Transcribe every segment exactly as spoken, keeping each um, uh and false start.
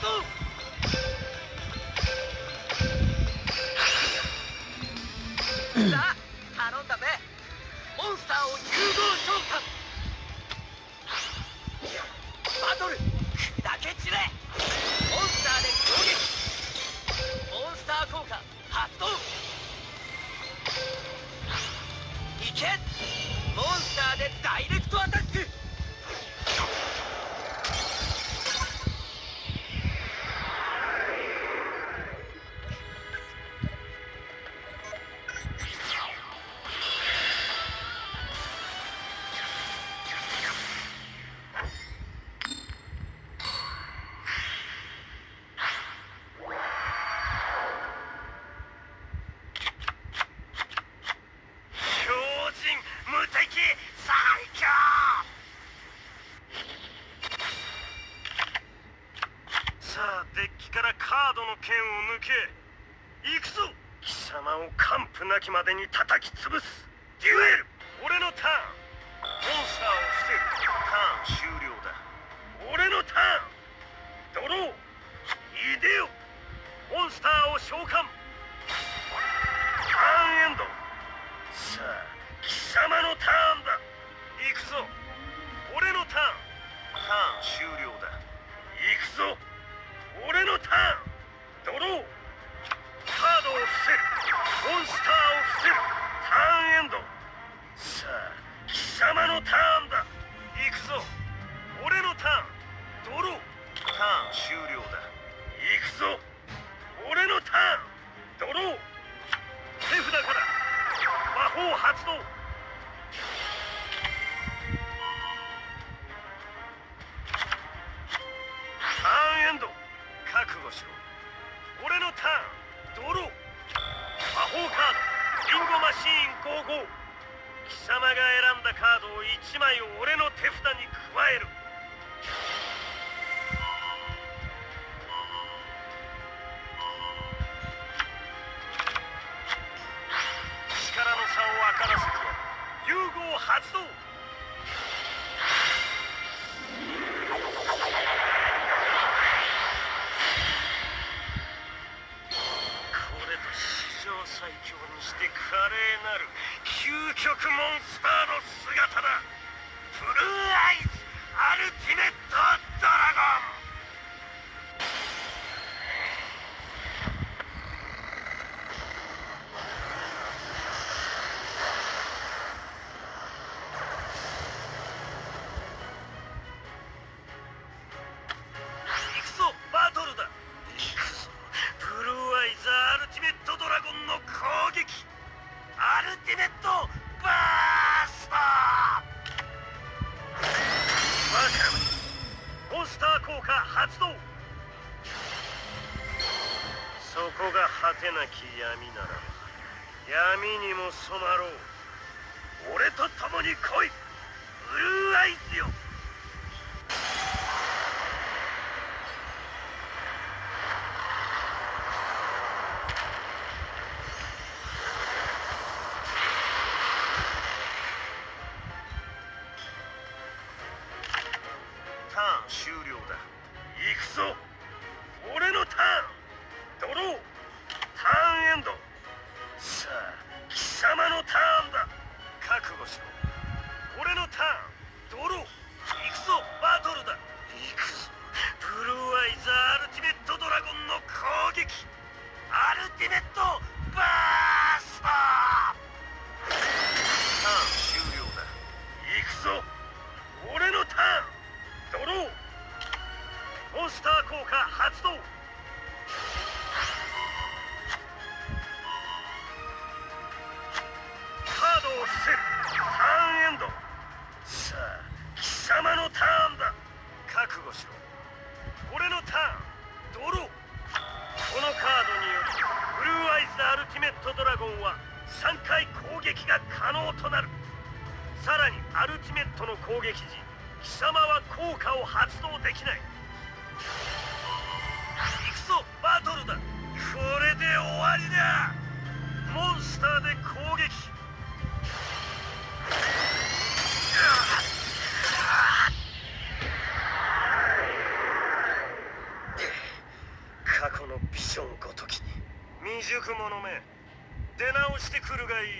動。さあ頼んだぜ。モンスターを融合召喚。バトル砕け散れ。モンスターで攻撃。モンスター効果発動。いけ。モンスターでダイレクトアタック。 なきまでに叩き潰す。デュエル。俺のターン。モンスターを伏せる。ターン終了だ。俺のターン。ドロー。いでよ。モンスターを召喚。ターンエンド。さあ貴様のターンだ。行くぞ。俺のターン。ターン終了だ。行くぞ。俺のターン。ドロー。カードを伏せる。モンスターを伏せる。ターンエンド。さあ貴様のターンだ。行くぞ。俺のターン。ドロー。ターン終了だ。行くぞ。俺のターン。ドロー。手札から魔法発動。ターンエンド。覚悟しろ。俺のターン。ドロー。魔法カードリンゴマシーンごじゅうご。貴様が選んだカードをいちまい俺の手札に加える。力の差を分からせてやる。融合発動。最強にして華麗なる究極モンスターの姿だ。ブルーアイズアルティメットドラゴン。行くぞバトルだ。行くぞブルーアイズアルティメットドラゴンの攻撃。アルティメットバースト。わかる。モンスター効果発動。そこが果てなき闇ならば闇にも染まろう。俺と共に来いブルーアイズよ。ターン終了だ。行くぞ。俺のターン。ドロー。ターンエンド。さあ貴様のターンだ。覚悟しろ。俺のターン。ドロー。行くぞバトルだ。行くぞブルーアイズアルティメットドラゴンの攻撃。アルティメットバースト。ターン終了だ。行くぞ俺のターン。ドロー。モンスター効果発動。カードを伏せる。ターンエンド。さあ貴様のターンだ。覚悟しろ。俺のターン。ドロー。このカードによりブルーアイズアルティメットドラゴンはさんかい攻撃が可能となる。さらにアルティメットの攻撃時貴様は効果を発動できない。行くぞバトルだ。これで終わりだ。モンスターで攻撃。 熟者め、出直してくるがいい。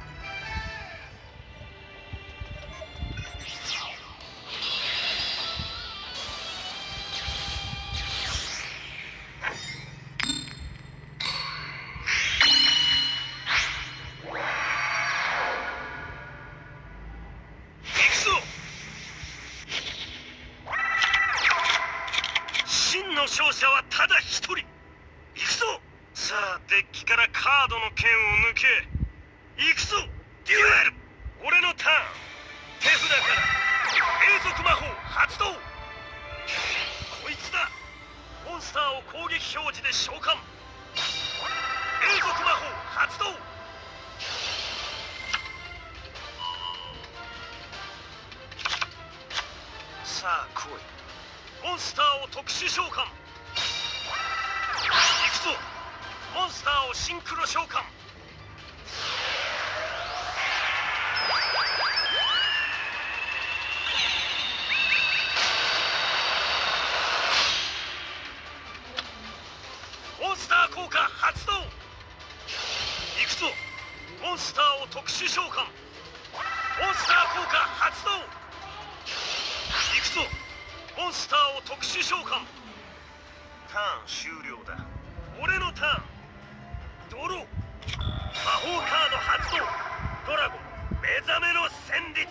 勝者はただ一人。行くぞ。さあデッキからカードの剣を抜け。行くぞデュエル。俺のターン。手札から永続魔法発動。こいつだ。モンスターを攻撃表示で召喚。永続魔法発動。さあ来い。モンスターを特殊召喚。行くぞ。モンスターをシンクロ召喚。モンスター効果発動。行くぞ。モンスターを特殊召喚。モンスター効果発動。行くぞ。モンスターを特殊召喚。ターン終了だ。俺のターン。ドロー。魔法カード発動。ドラゴン目覚めの旋律。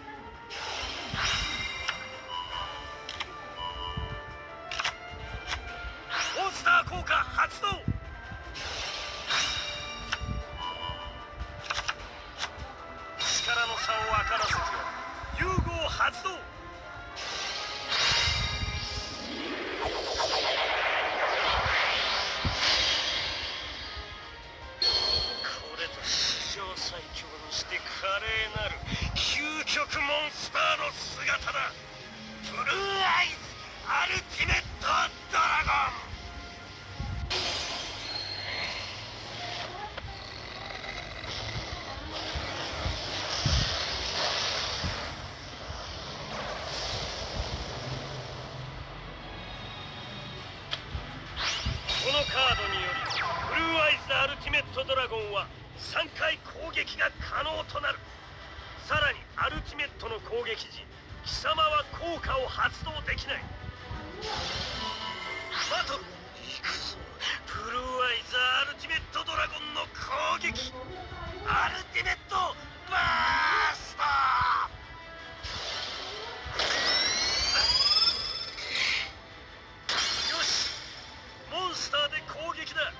モンスター効果発動。力の差を分からせて融合発動。最強にして華麗なる究極モンスターの姿だ。ブルーアイズアルティメットドラゴン。このカードによりブルーアイズアルティメットドラゴンはさんかい攻撃が可能となる。さらにアルティメットの攻撃時、貴様は効果を発動できない。バトル行くぞ。ブルーアイズアルティメットドラゴンの攻撃。アルティメットバースト。よし、モンスターで攻撃だ。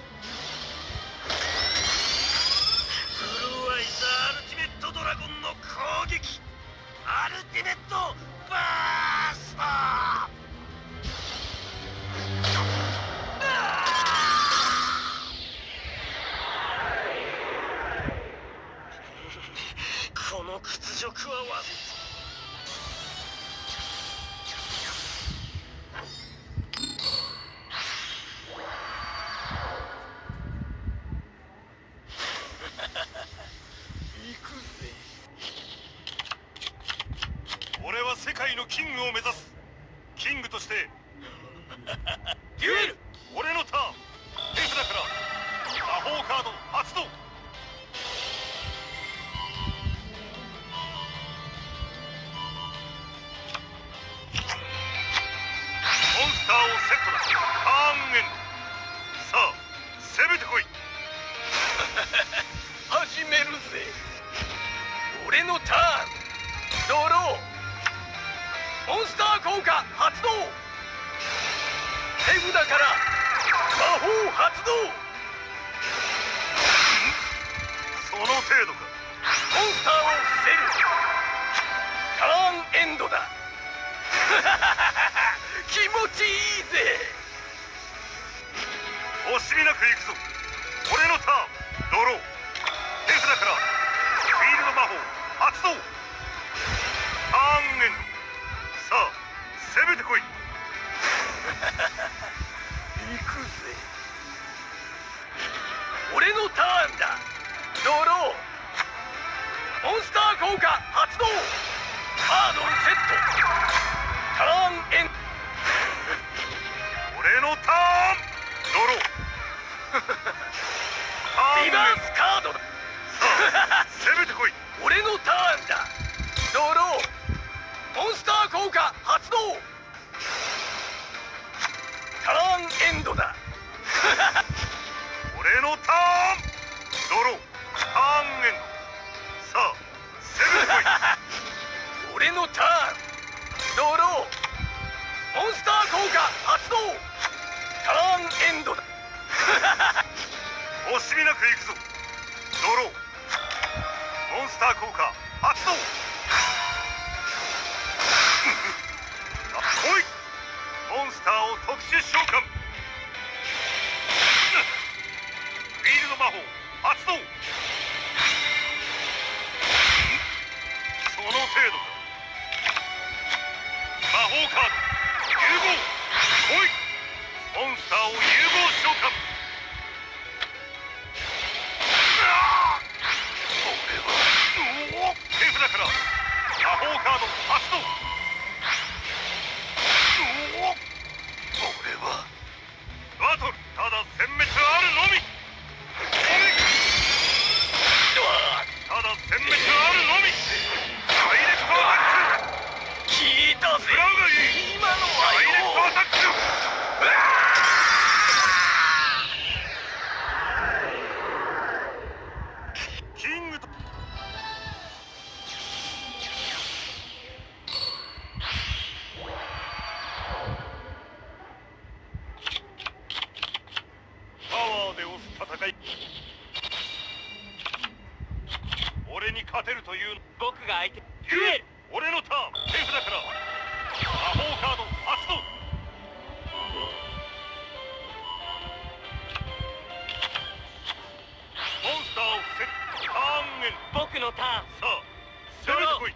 アルティメットドラゴンの攻撃。アルティメットバースト。この屈辱はわず俺は世界のキングを目指す。キングとしてデュエル。俺のターン。手札から魔法カード発動。モンスターをセットだ。ターンエンド。さあ攻めてこい。始めるぜ。俺のターン。ドロー。モンスター効果発動。手札から魔法発動。その程度か。モンスターを伏せる。ターンエンドだ。気持ちいいぜ。惜しみなく行くぞ。俺のターン。ドロー。手札からフィールド魔法発動。ターンエンド。さあ攻めてこい。行くぜ。俺のターンだ。ドロー。モンスター効果発動。カードをセット。ターンエンド。俺のターン。ドロー。 モンスター効果発動。ターンエンドだ。 惜しみなく行くぞ。ドロー。モンスター効果発動。来い。モンスターを特殊召喚。フィールド魔法発動。その程度か。魔法カード融合。来い。モンスターを融合召喚。手札から魔法カード発動。俺はバトルただ殲滅あるのみ。ただ殲滅あるのみ。ダイレクトアタック。 聞いたぜ。 裏がいい。 今のはダイレクトアタック。キングとパワーで押す戦い。俺に勝てるという僕が相手。 デュエル。俺のターン。手札から魔法カード発動。モンスターをセット。ターンエンド。 僕のターン。 さあ攻めてこい。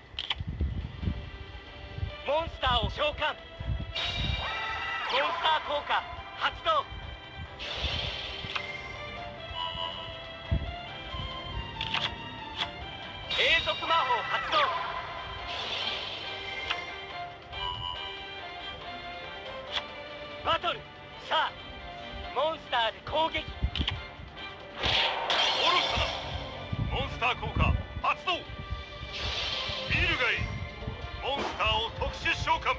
モンスターを召喚。モンスター効果発動。永続魔法発動。バトル。さあモンスターで攻撃。 愚かだ。モンスター効果発動。ビールがいい。モンスターを特殊召喚。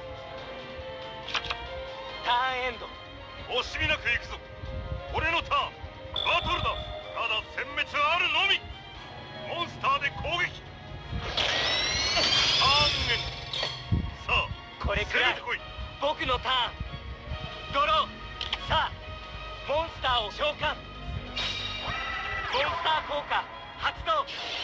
ターンエンド。 惜しみなく行くぞ。俺のターン。バトルだ。ただ殲滅あるのみ。モンスターで攻撃。ターンエンド。さあこれくらい。 攻めてこい。 僕のターン。ドロー。さあモンスターを召喚。モンスター効果発動。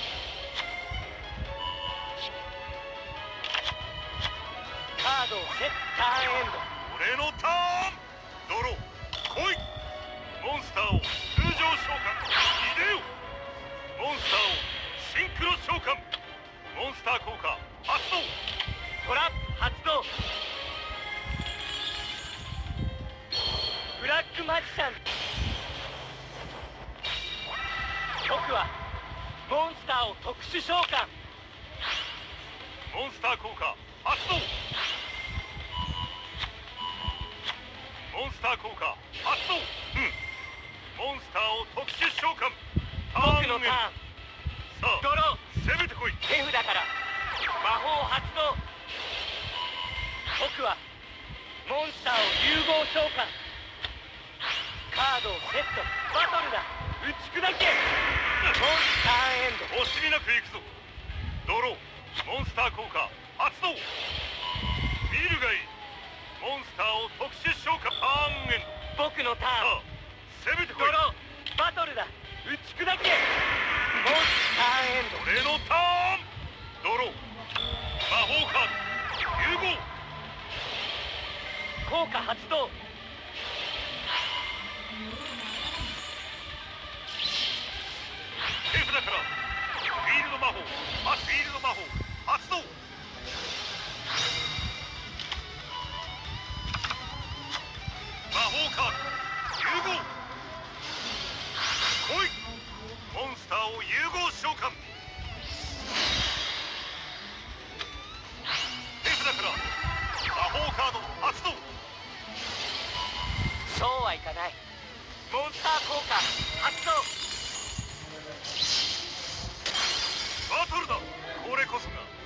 カードをセット。ターンエンド。 俺のターン。ドロー。来い。モンスターを通常召喚。いでよ。モンスターをシンクロ召喚。モンスター効果発動。 トラップ発動。ブラックマジシャン。僕はモンスターを特殊召喚。 モンスター効果発動。モンスター効果発動。うん。モンスターを特殊召喚。 僕のターン。 さあドロー。 攻めてこい。 手札から魔法発動。僕はモンスターを融合召喚。カードをセット。バトルだ。打ち砕け。モンスターエンド。 惜しみなく行くぞ。ドロー。モンスター効果発動。ビールがいい。モンスターを特殊召喚。ターンエンド。 僕のタさーン。 あ攻めてこい。 ドロー。バトルだ。打ち砕け。モンスターエンド。 俺のターン。ドロー。魔法カード融合。 効果発動。 手札からフィールド魔法。あフィールド魔法発動。魔法カード融合。来い。モンスターを融合召喚。手札から魔法カード発動。 そうはいかない。モンスター効果発動。 バトルだ。これこそが